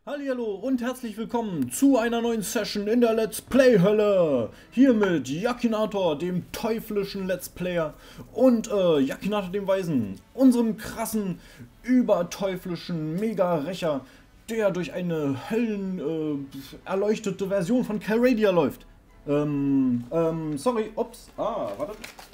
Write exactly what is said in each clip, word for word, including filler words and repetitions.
Hallihallo und herzlich willkommen zu einer neuen Session in der Let's Play Hölle. Hier mit Yakinator, dem teuflischen Let's Player, und äh, Yakinator, dem Weisen, unserem krassen, überteuflischen Mega-Rächer, der durch eine hellen, äh, erleuchtete Version von Calradia läuft. Ähm, ähm, sorry, ups, ah, warte.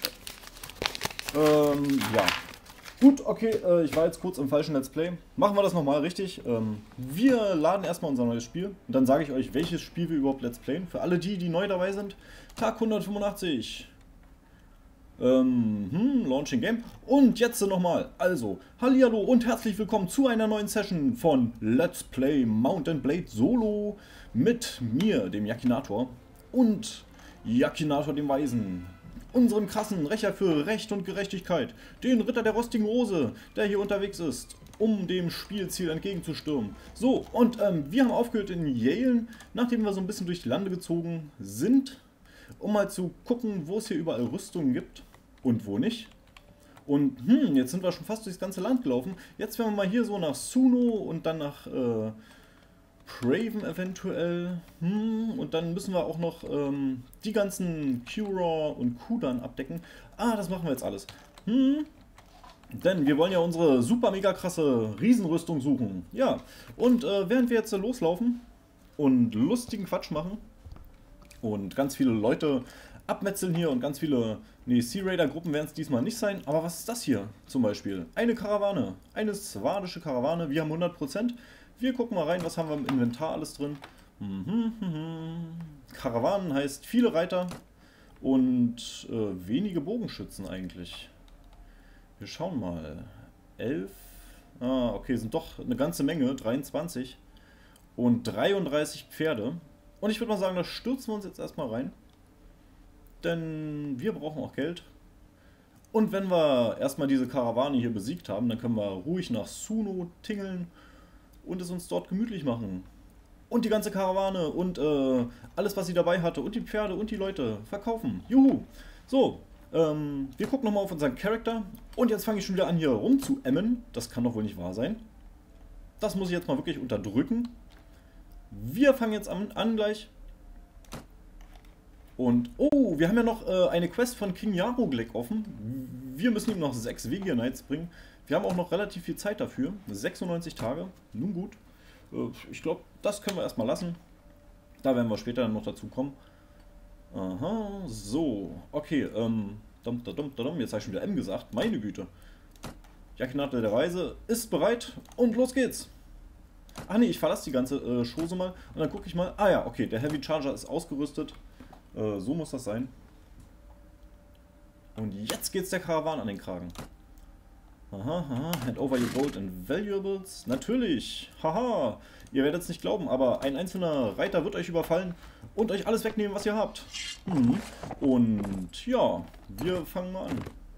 Ähm, ja. Gut, okay, äh, ich war jetzt kurz im falschen Let's Play. Machen wir das nochmal richtig. Ähm, wir laden erstmal unser neues Spiel und dann sage ich euch, welches Spiel wir überhaupt Let's Playen. Für alle die, die neu dabei sind, Tag hundertfünfundachtzig. Ähm, hm, Launching Game. Und jetzt nochmal. Also, hallihallo und herzlich willkommen zu einer neuen Session von Let's Play Mount and Blade Solo mit mir, dem Yakinator, und Yakinator, dem Weisen. Unserem krassen Rächer für Recht und Gerechtigkeit, den Ritter der rostigen Rose, der hier unterwegs ist, um dem Spielziel entgegenzustürmen. So, und ähm, wir haben aufgehört in Yale, nachdem wir so ein bisschen durch die Lande gezogen sind, um mal zu gucken, wo es hier überall Rüstungen gibt und wo nicht. Und hm, jetzt sind wir schon fast durchs ganze Land gelaufen. Jetzt werden wir mal hier so nach Suno und dann nach äh, Craven eventuell. Hm, und dann müssen wir auch noch ähm, die ganzen Cura und Kudan abdecken. Ah, das machen wir jetzt alles. Hm. Denn wir wollen ja unsere super mega krasse Riesenrüstung suchen. Ja, und äh, während wir jetzt loslaufen und lustigen Quatsch machen und ganz viele Leute abmetzeln hier und ganz viele, nee, Sea Raider Gruppen werden es diesmal nicht sein. Aber was ist das hier zum Beispiel? Eine Karawane, eine swardische Karawane. Wir haben hundert Prozent. Wir gucken mal rein, was haben wir im Inventar alles drin. Mhm, mhm. Karawanen heißt viele Reiter und äh, wenige Bogenschützen eigentlich. Wir schauen mal. elf. Ah, okay, sind doch eine ganze Menge. dreiundzwanzig. Und dreiunddreißig Pferde. Und ich würde mal sagen, da stürzen wir uns jetzt erstmal rein. Denn wir brauchen auch Geld. Und wenn wir erstmal diese Karawane hier besiegt haben, dann können wir ruhig nach Suno tingeln und es uns dort gemütlich machen. Und die ganze Karawane und äh, alles, was sie dabei hatte, und die Pferde und die Leute verkaufen. Juhu! So, ähm, wir gucken nochmal auf unseren Charakter. Und jetzt fange ich schon wieder an, hier rum zu emmen. Das kann doch wohl nicht wahr sein. Das muss ich jetzt mal wirklich unterdrücken. Wir fangen jetzt an, an gleich. Und, oh, wir haben ja noch äh, eine Quest von King Jaroglac offen. Wir müssen ihm noch sechs Vegia Knights bringen. Wir haben auch noch relativ viel Zeit dafür. sechsundneunzig Tage. Nun gut. Äh, ich glaube, das können wir erstmal lassen. Da werden wir später noch dazu kommen. Aha, so. Okay, ähm, dum, dum, dum, jetzt habe ich schon wieder M gesagt. Meine Güte. Yakinator der Weise ist bereit und los geht's. Ach nee, ich verlasse die ganze äh, Chose mal und dann gucke ich mal. Ah ja, okay, der Heavy Charger ist ausgerüstet. Äh, so muss das sein. Und jetzt geht's der Karawane an den Kragen. Aha, aha, hand over your gold and valuables. Natürlich, haha, ihr werdet es nicht glauben, aber ein einzelner Reiter wird euch überfallen und euch alles wegnehmen, was ihr habt. Hm. Und ja, wir fangen mal an.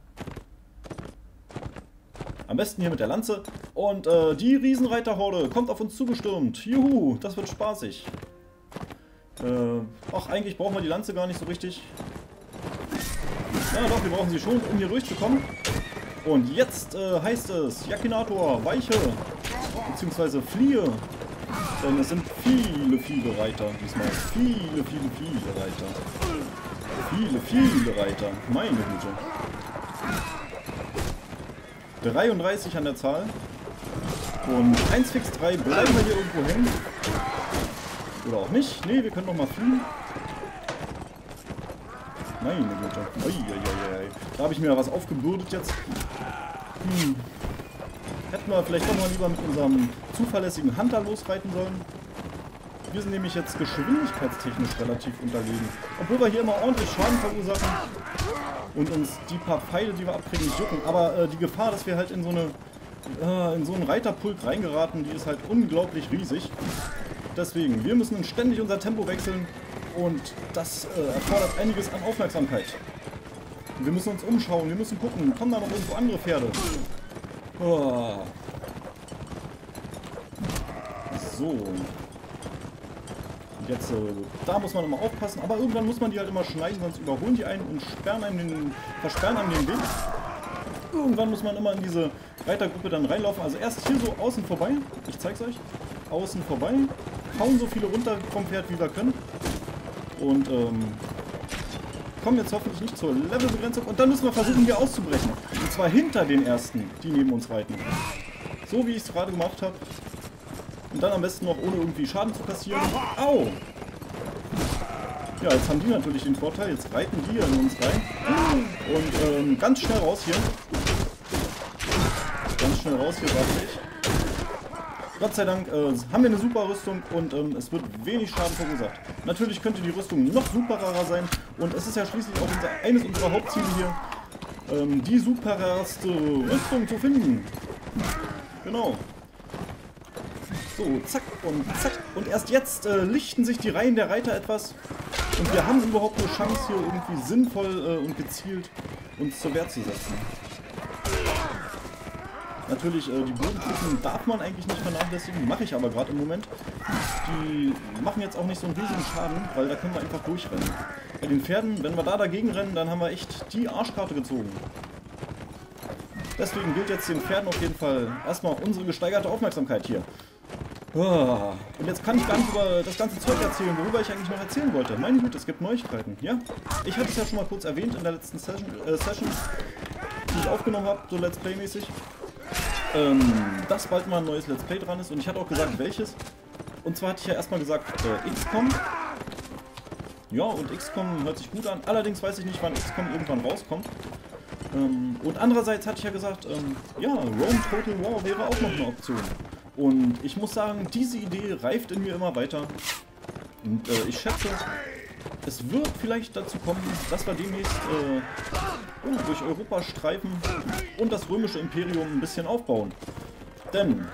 Am besten hier mit der Lanze. Und äh, die Riesenreiterhorde kommt auf uns zugestürmt. Juhu, das wird spaßig. Äh, ach, eigentlich brauchen wir die Lanze gar nicht so richtig. Ja doch, wir brauchen sie schon, um hier durchzukommen. Und jetzt äh, heißt es, Yakinator, weiche, beziehungsweise fliehe. Denn es sind viele, viele Reiter diesmal. Viele, viele, viele Reiter. Viele, viele Reiter. Meine Güte. dreiunddreißig an der Zahl. Und eins fix drei bleiben wir hier irgendwo hängen. Oder auch nicht. Ne, wir können noch mal fliehen. Meine Güte. Uiuiui. Da habe ich mir was aufgebürdet jetzt. Hm. Hätten wir vielleicht doch mal lieber mit unserem zuverlässigen Hunter losreiten sollen. Wir sind nämlich jetzt geschwindigkeitstechnisch relativ unterlegen. Obwohl wir hier immer ordentlich Schaden verursachen. Und uns die paar Pfeile, die wir abkriegen, nicht jucken. Aber äh, die Gefahr, dass wir halt in so eine äh, in so einen Reiterpulk reingeraten, die ist halt unglaublich riesig. Deswegen, wir müssen ständig unser Tempo wechseln. Und das äh, erfordert einiges an Aufmerksamkeit. Wir müssen uns umschauen, wir müssen gucken, kommen da noch irgendwo andere Pferde? Oh. So. Und jetzt, äh, da muss man immer aufpassen, aber irgendwann muss man die halt immer schneiden, sonst überholen die einen und sperren einem den, versperren einem den Weg. Irgendwann muss man immer in diese Reitergruppe dann reinlaufen. Also erst hier so außen vorbei. Ich zeig's euch. Außen vorbei. Hauen so viele runter vom Pferd, wie wir können. Und ähm, kommen jetzt hoffentlich nicht zur Levelbegrenzung. Und dann müssen wir versuchen, hier auszubrechen. Und zwar hinter den ersten, die neben uns reiten. So wie ich es gerade gemacht habe. Und dann am besten noch ohne irgendwie Schaden zu kassieren. Au! Ja, jetzt haben die natürlich den Vorteil. Jetzt reiten die in uns rein. Und ähm, ganz schnell raus hier. Ganz schnell raus hier, sag ich. Gott sei Dank äh, haben wir eine super Rüstung und ähm, es wird wenig Schaden verursacht. Natürlich könnte die Rüstung noch superer sein und es ist ja schließlich auch unser, eines unserer Hauptziele hier, ähm, die supererste Rüstung zu finden. Genau. So, zack und zack. Und erst jetzt äh, lichten sich die Reihen der Reiter etwas und wir haben überhaupt eine Chance hier irgendwie sinnvoll äh, und gezielt uns zur Wehr zu setzen. Natürlich, äh, die Bodentruppen darf man eigentlich nicht vernachlässigen, mache ich aber gerade im Moment. Die machen jetzt auch nicht so einen riesigen Schaden, weil da können wir einfach durchrennen. Bei den Pferden, wenn wir da dagegen rennen, dann haben wir echt die Arschkarte gezogen. Deswegen gilt jetzt den Pferden auf jeden Fall erstmal unsere gesteigerte Aufmerksamkeit hier. Und jetzt kann ich gar nicht über das ganze Zeug erzählen, worüber ich eigentlich noch erzählen wollte. Meine Güte, es gibt Neuigkeiten, ja? Ich hatte es ja schon mal kurz erwähnt in der letzten Session, äh, Session die ich aufgenommen habe, so Let's Play-mäßig. Ähm, dass bald mal ein neues Let's Play dran ist und ich hatte auch gesagt, welches. Und zwar hatte ich ja erstmal gesagt, äh, X COM. Ja, und X COM hört sich gut an. Allerdings weiß ich nicht, wann X COM irgendwann rauskommt. Ähm, und andererseits hatte ich ja gesagt, ähm, ja, Rome Total War wäre auch noch eine Option. Und ich muss sagen, diese Idee reift in mir immer weiter. Und äh, ich schätze, es wird vielleicht dazu kommen, dass wir demnächst äh, oh, durch Europa streifen und das römische Imperium ein bisschen aufbauen. Denn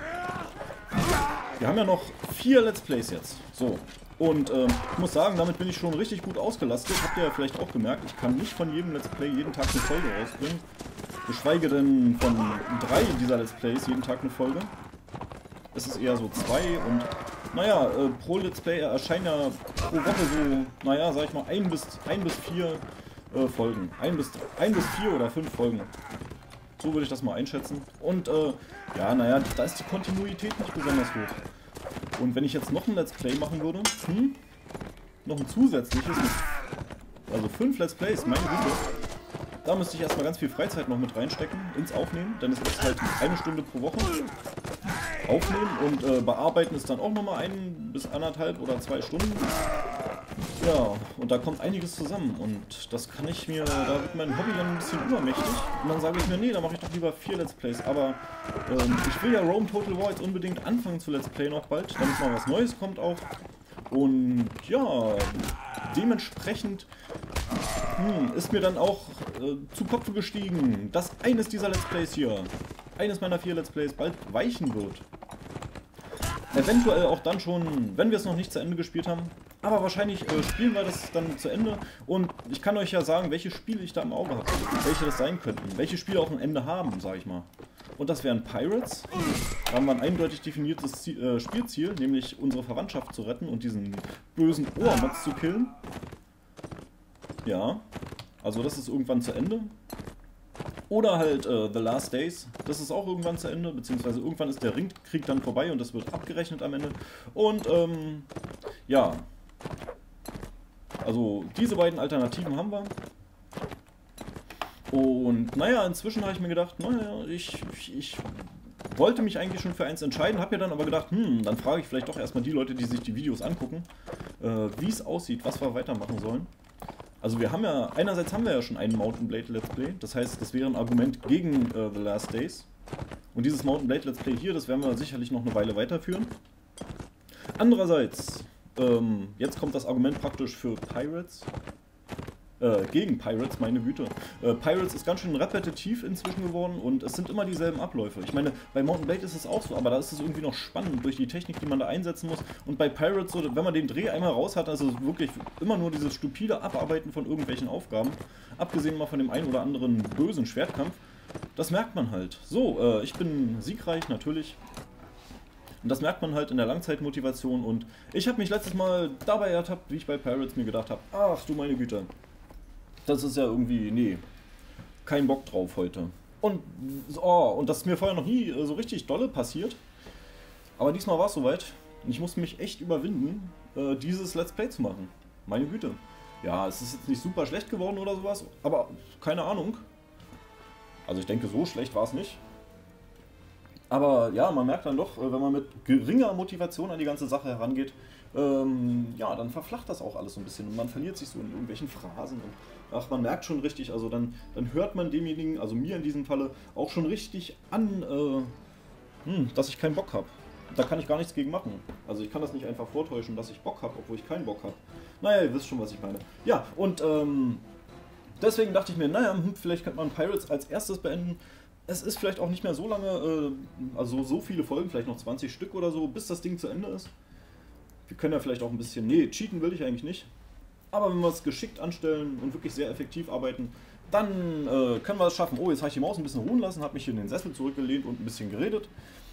wir haben ja noch vier Let's Plays jetzt. So. Und äh, ich muss sagen, damit bin ich schon richtig gut ausgelastet. Habt ihr ja vielleicht auch gemerkt, ich kann nicht von jedem Let's Play jeden Tag eine Folge rausbringen. Geschweige denn von drei dieser Let's Plays jeden Tag eine Folge. Es ist eher so zwei und naja, äh, pro Let's Play erscheinen ja pro Woche so, naja, sag ich mal, ein bis, ein bis vier äh, Folgen. Ein bis, ein bis vier oder fünf Folgen. So würde ich das mal einschätzen. Und äh, ja, naja, da ist die Kontinuität nicht besonders hoch. Und wenn ich jetzt noch ein Let's Play machen würde, hm, noch ein zusätzliches, mit, also fünf Let's Plays, meine Güte, da müsste ich erstmal ganz viel Freizeit noch mit reinstecken, ins Aufnehmen, denn es ist halt eine Stunde pro Woche. Aufnehmen und äh, bearbeiten ist dann auch nochmal ein bis anderthalb oder zwei Stunden. Ja, und da kommt einiges zusammen und das kann ich mir, da wird mein Hobby dann ein bisschen übermächtig und dann sage ich mir, nee, da mache ich doch lieber vier Let's Plays, aber ähm, ich will ja Rome Total War jetzt unbedingt anfangen zu Let's Play noch bald, damit mal was Neues kommt auch und ja, dementsprechend hm, ist mir dann auch äh, zu Kopfe gestiegen, dass eines dieser Let's Plays hier, eines meiner vier Let's Plays bald weichen wird. Eventuell auch dann schon, wenn wir es noch nicht zu Ende gespielt haben. Aber wahrscheinlich äh, spielen wir das dann zu Ende. Und ich kann euch ja sagen, welche Spiele ich da im Auge habe. Welche das sein könnten. Welche Spiele auch ein Ende haben, sage ich mal. Und das wären Pirates. Da haben wir ein eindeutig definiertes Ziel, äh, Spielziel, nämlich unsere Verwandtschaft zu retten und diesen bösen Ohrmods zu killen. Ja, also das ist irgendwann zu Ende. Oder halt äh, The Last Days, das ist auch irgendwann zu Ende, beziehungsweise irgendwann ist der Ringkrieg dann vorbei und das wird abgerechnet am Ende. Und ähm, ja, also diese beiden Alternativen haben wir. Und naja, inzwischen habe ich mir gedacht, naja, ich, ich, ich wollte mich eigentlich schon für eins entscheiden, habe mir dann aber gedacht, hm, dann frage ich vielleicht doch erstmal die Leute, die sich die Videos angucken, äh, wie es aussieht, was wir weitermachen sollen. Also wir haben ja, einerseits haben wir ja schon einen Mountain Blade Let's Play, das heißt, das wäre ein Argument gegen äh, The Last Days. Und dieses Mountain Blade Let's Play hier, das werden wir sicherlich noch eine Weile weiterführen. Andererseits, ähm, jetzt kommt das Argument praktisch für Pirates. Äh, gegen Pirates, meine Güte. Äh, Pirates ist ganz schön repetitiv inzwischen geworden und es sind immer dieselben Abläufe. Ich meine, bei Mountain Blade ist es auch so, aber da ist es irgendwie noch spannend durch die Technik, die man da einsetzen muss. Und bei Pirates, so, wenn man den Dreh einmal raus hat, also wirklich immer nur dieses stupide Abarbeiten von irgendwelchen Aufgaben, abgesehen mal von dem einen oder anderen bösen Schwertkampf, das merkt man halt. So, äh, ich bin siegreich, natürlich. Und das merkt man halt in der Langzeitmotivation und ich habe mich letztes Mal dabei ertappt, wie ich bei Pirates mir gedacht habe, ach du meine Güte. Das ist ja irgendwie, nee, kein Bock drauf heute. Und, oh, und das ist mir vorher noch nie so richtig dolle passiert. Aber diesmal war es soweit. Und ich musste mich echt überwinden, äh, dieses Let's Play zu machen. Meine Güte. Ja, es ist jetzt nicht super schlecht geworden oder sowas, aber keine Ahnung. Also ich denke, so schlecht war es nicht. Aber ja, man merkt dann doch, wenn man mit geringer Motivation an die ganze Sache herangeht, ähm, ja, dann verflacht das auch alles so ein bisschen und man verliert sich so in irgendwelchen Phrasen. Und, ach, man merkt schon richtig, also dann, dann hört man demjenigen, also mir in diesem Falle, auch schon richtig an, äh, hm, dass ich keinen Bock habe. Da kann ich gar nichts gegen machen. Also ich kann das nicht einfach vortäuschen, dass ich Bock habe, obwohl ich keinen Bock habe. Naja, ihr wisst schon, was ich meine. Ja, und ähm, deswegen dachte ich mir, naja, vielleicht könnte man Pirates als erstes beenden. Es ist vielleicht auch nicht mehr so lange, äh, also so viele Folgen, vielleicht noch zwanzig Stück oder so, bis das Ding zu Ende ist. Wir können ja vielleicht auch ein bisschen, nee, cheaten will ich eigentlich nicht. Aber wenn wir es geschickt anstellen und wirklich sehr effektiv arbeiten, dann äh, können wir es schaffen. Oh, jetzt habe ich die Maus ein bisschen ruhen lassen, habe mich hier in den Sessel zurückgelehnt und ein bisschen geredet.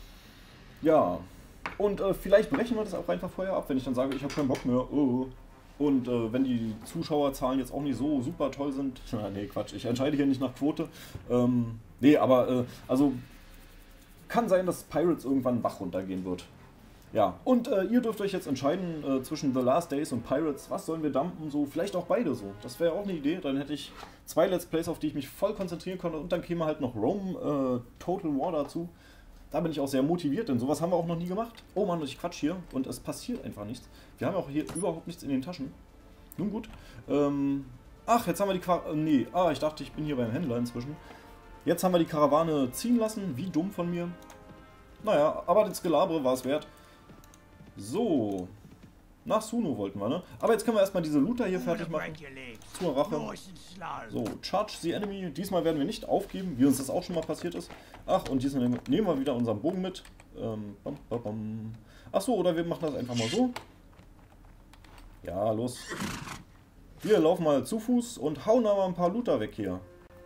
Ja, und äh, vielleicht brechen wir das auch einfach vorher ab, wenn ich dann sage, ich habe keinen Bock mehr. Oh. Und äh, wenn die Zuschauerzahlen jetzt auch nicht so super toll sind, na, nee, Quatsch, ich entscheide hier nicht nach Quote. Ähm, nee, aber äh, also kann sein, dass Pirates irgendwann Bach runtergehen wird. Ja, und äh, ihr dürft euch jetzt entscheiden äh, zwischen The Last Days und Pirates. Was sollen wir dumpen? So, vielleicht auch beide so. Das wäre auch eine Idee. Dann hätte ich zwei Let's Plays, auf die ich mich voll konzentrieren konnte. Und dann käme halt noch Rome äh, Total War dazu. Da bin ich auch sehr motiviert, denn sowas haben wir auch noch nie gemacht. Oh Mann, ich quatsch hier und es passiert einfach nichts. Wir haben auch hier überhaupt nichts in den Taschen. Nun gut. Ähm, ach, jetzt haben wir die Kar... Nee, ah, ich dachte, ich bin hier beim Händler inzwischen. Jetzt haben wir die Karawane ziehen lassen. Wie dumm von mir. Naja, aber das Gelabere war es wert. So. Nach Suno wollten wir, ne? Aber jetzt können wir erstmal diese Looter hier fertig machen. Zur Rache. So, charge the enemy. Diesmal werden wir nicht aufgeben, wie uns das auch schon mal passiert ist. Ach, und diesmal nehmen wir wieder unseren Bogen mit. Ähm, bam, bam, bam. Ach so, oder wir machen das einfach mal so. Ja, los. Wir laufen mal zu Fuß und hauen aber ein paar Looter weg hier.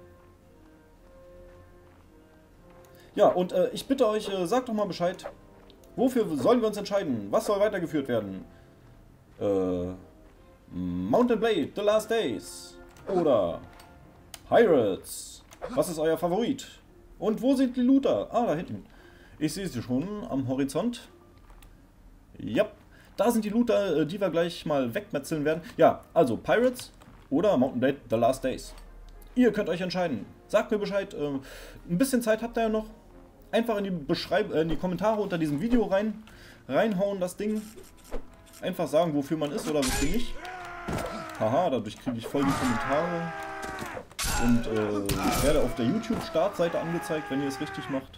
Ja, und äh, ich bitte euch, äh, sagt doch mal Bescheid. Wofür sollen wir uns entscheiden? Was soll weitergeführt werden? Äh, Mount and Blade, The Last Days. Oder Pirates. Was ist euer Favorit? Und wo sind die Looter? Ah, da hinten. Ich sehe sie schon am Horizont. Ja, da sind die Looter, die wir gleich mal wegmetzeln werden. Ja, also Pirates oder Mount and Blade, The Last Days. Ihr könnt euch entscheiden. Sagt mir Bescheid. Äh, ein bisschen Zeit habt ihr ja noch. Einfach in die, Beschreib äh, in die Kommentare unter diesem Video rein, reinhauen, das Ding. Einfach sagen, wofür man ist oder wofür nicht. Haha, dadurch kriege ich voll die Kommentare. Und äh, ich werde auf der YouTube-Startseite angezeigt, wenn ihr es richtig macht.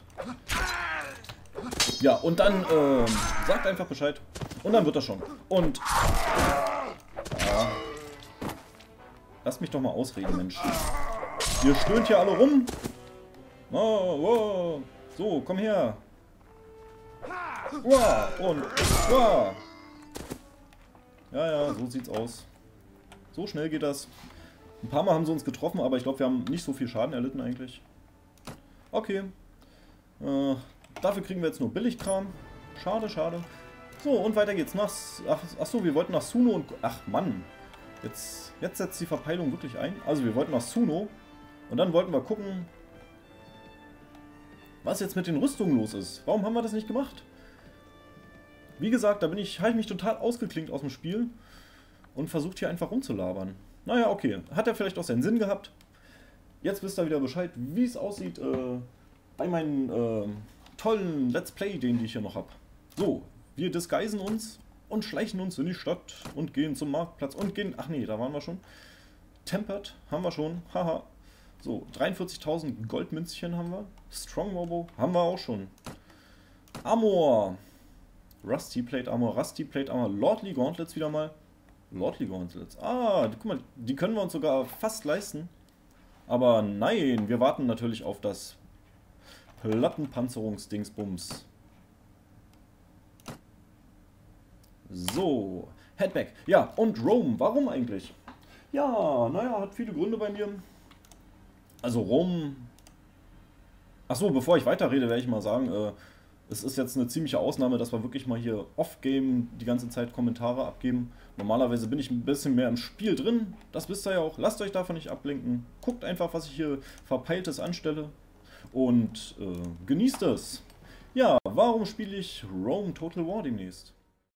Ja, und dann äh, sagt einfach Bescheid. Und dann wird das schon. Und ja, lasst mich doch mal ausreden, Mensch. Ihr stöhnt hier alle rum. Oh, wow. So, komm her. Wow, und wow. Ja, ja, so sieht's aus. So schnell geht das. Ein paar Mal haben sie uns getroffen, aber ich glaube, wir haben nicht so viel Schaden erlitten eigentlich. Okay. Äh, dafür kriegen wir jetzt nur Billigkram. Schade, schade. So, und weiter geht's. Nach, ach, ach so, wir wollten nach Suno und... Ach, Mann. Jetzt, jetzt setzt die Verpeilung wirklich ein. Also, wir wollten nach Suno. Und dann wollten wir gucken, was jetzt mit den Rüstungen los ist. Warum haben wir das nicht gemacht? Wie gesagt, da bin ich, habe ich mich total ausgeklinkt aus dem Spiel und versucht hier einfach rumzulabern. Naja, okay. Hat er vielleicht auch seinen Sinn gehabt. Jetzt wisst ihr wieder Bescheid, wie es aussieht äh, bei meinen äh, tollen Let's Play-Ideen, die ich hier noch habe. So, wir disguisen uns und schleichen uns in die Stadt und gehen zum Marktplatz und gehen... Ach nee, da waren wir schon. Tempered haben wir schon. Haha. So, dreiundvierzigtausend Goldmünzchen haben wir. Strong Robo haben wir auch schon. Armor. Rusty Plate Armor, Rusty Plate Armor, Lordly Gauntlets wieder mal. Lordly Gauntlets. Ah, die, guck mal, die können wir uns sogar fast leisten. Aber nein, wir warten natürlich auf das Plattenpanzerungsdingsbums. So, Headback. Ja, und Rome. Warum eigentlich? Ja, naja, hat viele Gründe bei mir. Also Rome... Achso, bevor ich weiterrede, werde ich mal sagen, äh, es ist jetzt eine ziemliche Ausnahme, dass wir wirklich mal hier off-game die ganze Zeit Kommentare abgeben. Normalerweise bin ich ein bisschen mehr im Spiel drin, das wisst ihr ja auch. Lasst euch davon nicht ablenken. Guckt einfach, was ich hier Verpeiltes anstelle. und äh, genießt es. Ja, warum spiele ich Rome Total War demnächst?